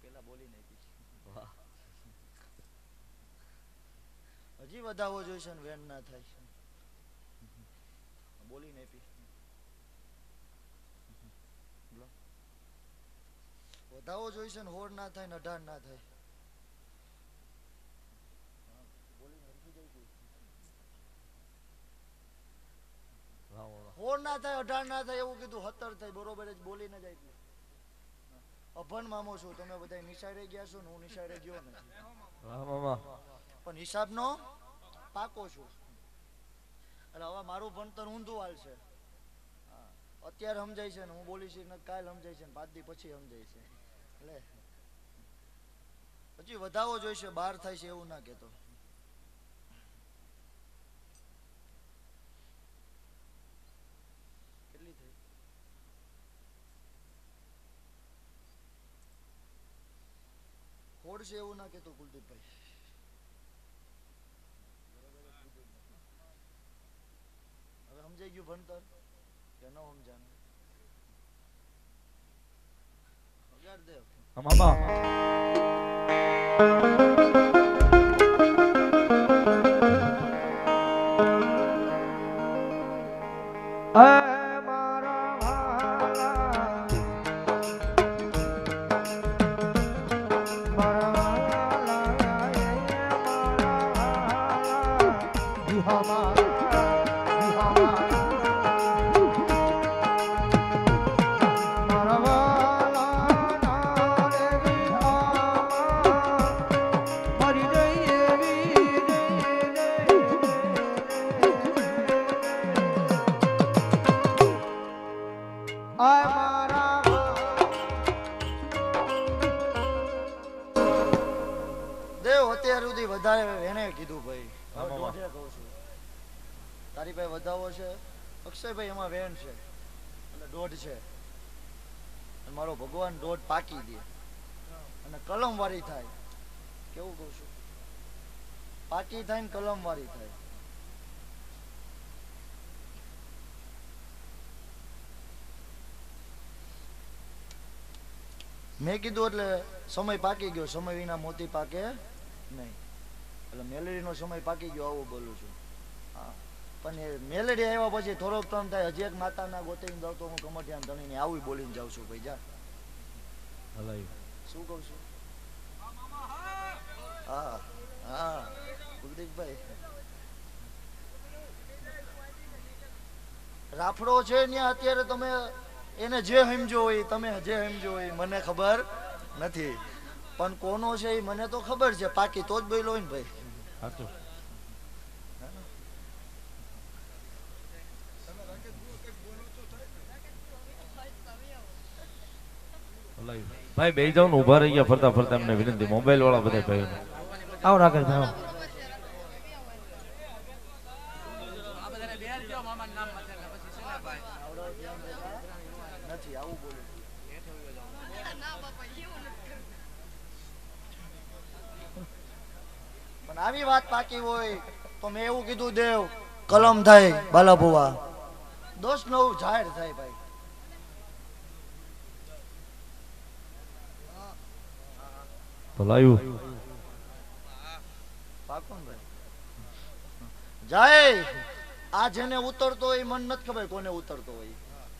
પેલા બોલી નાખીશ. વાહ. હજી વધાવો જોઈશે ને વેન ના થાય. બોલી નાખીશ. વધાવો જોઈશે ને 16 ના થાય ને 18 ના થાય. બોલી નથી જઈતી. વાહ વાહ. 16 ના થાય 18 ના થાય એવું કીધું 17 થાય બરોબર જ બોલીને જ આવી. અભણ મામો છું તમે બધા નિશાળે ગયા છો ને હું નિશાળે ગયો નથી. વાહ મામા. પણ હિસાબનો પાકો છું. એટલે હવે મારું ભણતર ઊંધું હાલશે. અત્યારે સમજાય છે ને હું બોલીશ ને કાલ સમજાય છે ને 5 દી પછી સમજાય છે. એટલે હજી વધાવો જોઈશે બહાર થાય છે એવું ના કહેતો. કેટલી થઈ? હોડ છે એવું ના કહેતો કુલદીપભાઈ. હવે સમજાઈ ગયું ભણતર કે ન સમજાનું? વગાડ દે. મામા. અત્યાર સુધી વધારે એને કીધું ભાઈ. દોઢે કહું છું. તારી પાસે વધાવો છે અક્ષયભાઈ એમાં વેન છે એટલે દોઢ છે. મારો ભગવાન દોઢ પાકી દે અને કલમ વાળી થાય. કેવું કહું છું? પાકી થાય ને કલમ વાળી થાય. મેં કીધું એટલે સમય પાકી ગયો. સમય વિના મોતી પાકે નહીં. એટલે મેલેડીનો સમય પાકી ગયો આવું બોલું છું. હા પણ એ મેલેડી આવ્યા પછી થોડોક ટર્મ થાય. હજી એક માતાના ગોતીને જાઉં તો હું કમઠિયાન ધણીને આવું બોલીને જાઉં છું ભાઈ. જા શું કહું છું? હા હા કુલદીપભાઈ રાફડો છે ત્યાં અત્યારે તમે એને જે સમજો હોય તમે જે સમજો હોય મને ખબર નથી. પણ કોનો છે એ મને તો ખબર છે. પાકી તો જ બોલ્યો હોય ને ભાઈ. ભાઈ બે જાવ ને ઉભા રહી ગયા ફરતા ફરતા એમને વિનંતી. મોબાઈલ વાળા બધા ભાઈઓ આવો રાકેશ ભાઈ. નથી આવું બોલું. પણ આવી વાત પાકી હોય તો મેં એવું કીધું દેવ કલમ થાય બાલા ભુવા 10-9 જાહેર થાય ભાઈ. ભલાયું જાય આ જેને ઉતરતો હોય મને નથી ખબર કોને ઉતરતો હોય.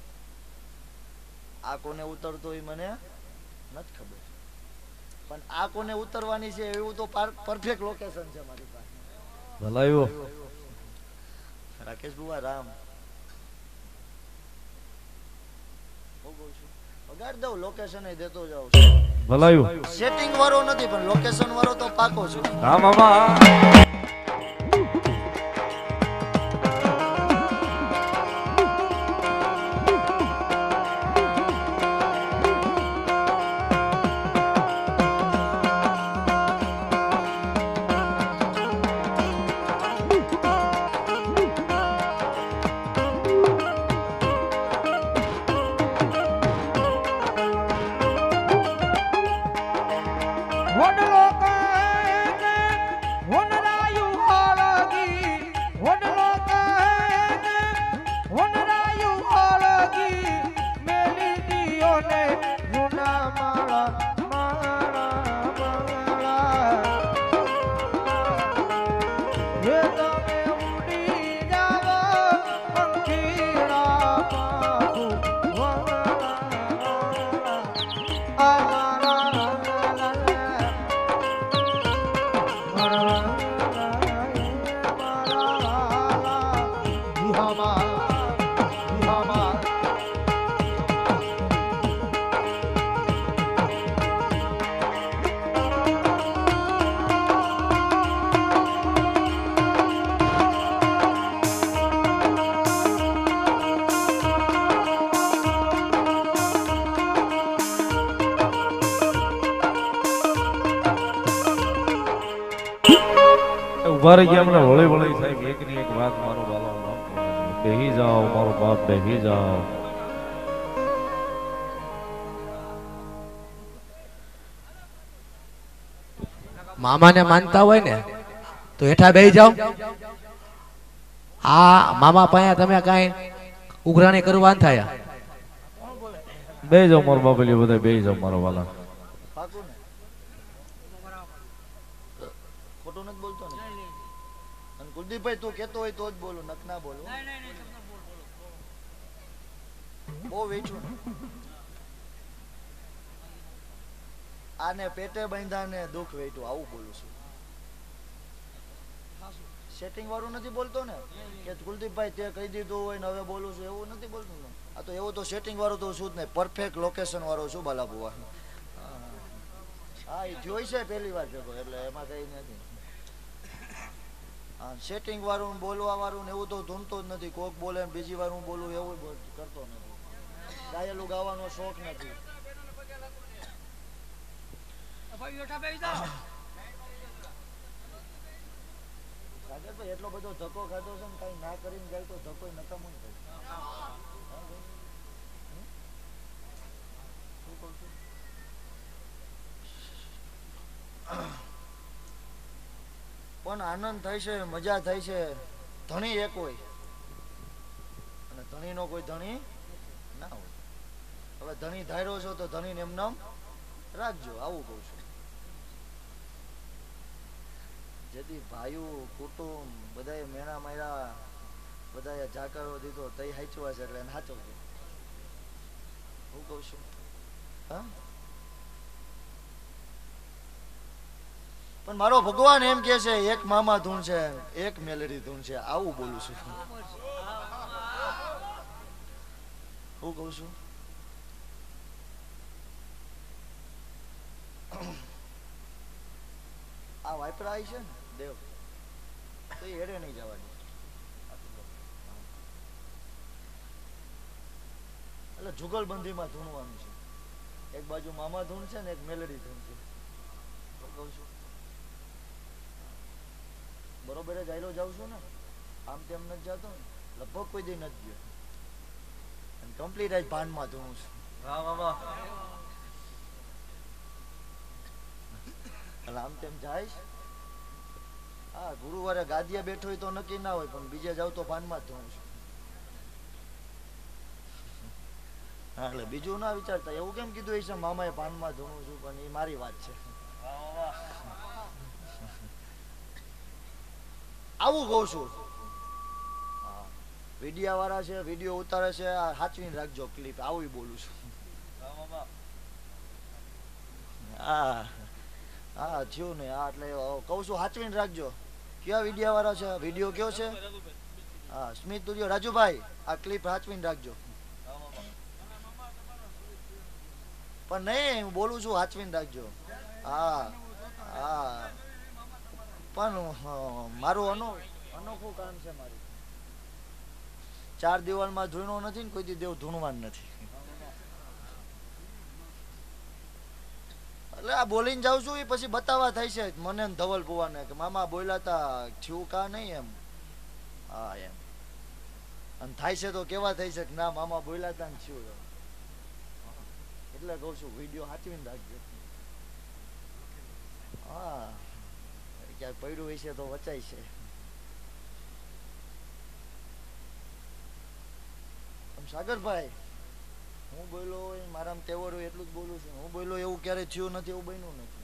આ કોને ઉતરતો હોય મને નથી ખબર. પણ આ કોને ઉતરવાની છે એવું તો પરફેક્ટ લોકેશન છે મારી પાસે. ભલાયું રાકેશ બુવા રામ વગાડ દઉં. લોકેશન દેતો જાઉં. ભલાયું સેટિંગ વાળો નથી પણ લોકેશન વાળો તો પાકો છું. હા મામા. વડલો કહે વનરા ઉભા રહી ગયા મને વળી વળી સાહેબ એકની એક વાત મારો વાલો બેહી જાઓ મારો બાપ બેહી જાઓ. મામાને માનતા હોય ને તો હેઠા બેહી જાઓ. આ મામા પાસે તમે કાંઈ ઉઘરાણી કરવા ન થાય. બેહી જાઓ મારો બાપ એટલે બધા બેહી જાઓ મારો વાલા. પાકું ને ખોટું નથી બોલતો ને. અને કુલદીપભાઈ તું કેતો હોય તો જ બોલું, નક ના બોલું. બહુ વેચું આને પેટે બાંધ્યા ને દુઃખ વેઠું આવું બોલું છું. સેટિંગ વાળું નથી બોલતો ને કે કુલદીપભાઈ તે કહી દીધું હોય ને હવે બોલું છું એવું નથી બોલતું ને. આ તો એવું તો સેટિંગ વાળું તો શું જ નહીં, પરફેક્ટ લોકેશન વાળો છું બાલાબુવા. હા એ જોઈ છે પહેલી વાર ભેગો એટલે એમાં કઈ નથી. હા સેટિંગ વાળું બોલવા વાળું ને એવું તો ધૂમતો જ નથી. કોક બોલે ને બીજી વાર હું બોલું એવું કરતો નથી. ગાયેલું ગાવાનો શોખ નથી. સાગરભાઈ એટલો બધો ધક્કો ખાધો છે ને કઈ ના કરીને જાય તો ધક્કો નકામો થાય. પણ આનંદ થાય છે, મજા થાય છે. ધણી એક હોય અને ધણીનો કોઈ ધણી ના હોય. હવે ધણી ધાર્યો છો તો ધણીને એમ નામ રાખજો આવું કહું છું. જેથી ભાઈઓ કુટુંબ બધાએ મેણા માર્યા, બધાએ જાકરો દીધો તઈ હાચવા છે એટલે એને હાચવજો. હું કહું છું હા. પણ મારો ભગવાન એમ કે છે એક મામા ધૂન છે એક મેલડી ધૂન છે આવું બોલું છું. હું કહું છું આ વાઇપરા આવી છે ને દેવ તો એ હેડે નહીં જવાની. એટલે જુગલબંધીમાં ધૂણવાનું છે. એક બાજુ મામા ધૂન છે ને એક મેલડી ધૂન છે. કહું છું બરોબર જ આયલો જાઉં છું ને આમ તેમ નથી જતો ને લગભગ કોઈ દી નથી ગયો અને કમ્પ્લીટ આજ ભાનમાં ધૂણું છું. એટલે આમ તેમ જાય. હા ગુરુવારે ગાદીએ બેઠો હોય તો નક્કી ના હોય પણ બીજે જાવ તો ભાનમાં જ ધોઉં છું. હા એટલે બીજું ના વિચારતા એવું કેમ કીધું છે મામાએ ભાનમાં ધોઉં છું પણ એ મારી વાત છે. આવું કહું છું. હા વિડિયા વાળા છે વિડીયો ઉતારે છે સાચવીને રાખજો ક્લિપ આવું બોલું છું. હા હા થયું ને હા એટલે કહું છું સાચવીને રાખજો. કયા વિડિયા વાળા છે વિડીયો કયો છે? હા સ્મિત સ્ટુડિયો રાજુભાઈ આ ક્લિપ સાચવીને રાખજો. પણ નહીં હું બોલું છું સાચવીને રાખજો. હા હા પણ મારું અનોખું કામ છે. મારું 4 દિવાલમાં ધૂણો નથી ને કોઈ દી દેવ ધૂણવાનું નથી. એટલે આ બોલીને જાઉં છું એ પછી બતાવવા થાય છે મને ધવલ ભુવાને કે મામા બોલ્યા તા થયું કા નહીં એમ. હા એમ અને થાય છે તો કેવા થાય છે કે ના મામા બોલ્યા તા ને થયું. એટલે કહું છું વિડીયો સાચવીને રાખજો. હા ક્યાંક પડ્યું હોય છે તો વચાય છે. સાગરભાઈ હું બોલ્યો મારામાં તેવડ હોય એટલું જ બોલું છું. હું બોલ્યો એવું ક્યારે થયું નથી એવું બન્યું નથી.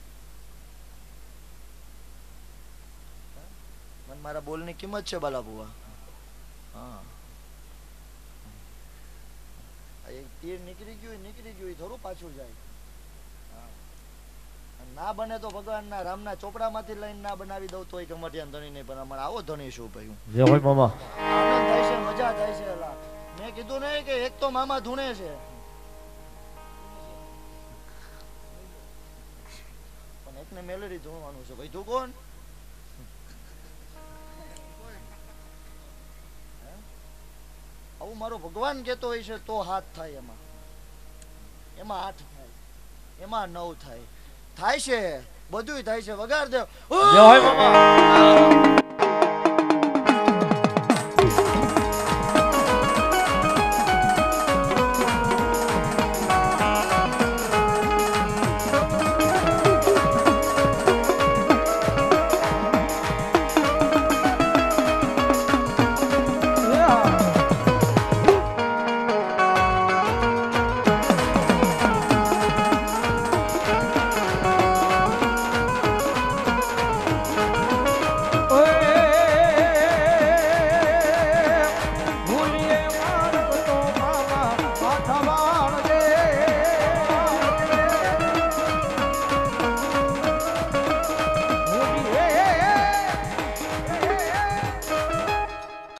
મને મારા બોલની કિંમત છે બાલાબુવા. હા એક તીર નીકળી ગયું થોડું પાછું જાય. ના બને તો ભગવાનના રામના ચોપડામાંથી લઈને ના બનાવી દઉં તોય કમઠિયાન ધણી નહીં. પણ અમારે આવો ધણી શું ભાઈ જય હોય મામા. આનંદ થાય છે મજા થાય છે. મેં કીધું નહીં કે એક તો મામા ધૂણે છે પણ એકને મેલેડી ધૂણવાનું છે. ભાઈ તું કોણ? આવું મારો ભગવાન કેતો હોય છે તો હાથ થાય એમાં 8 થાય એમાં 9 થાય છે બધુંય થાય છે વગાડ દે જય હોય મામા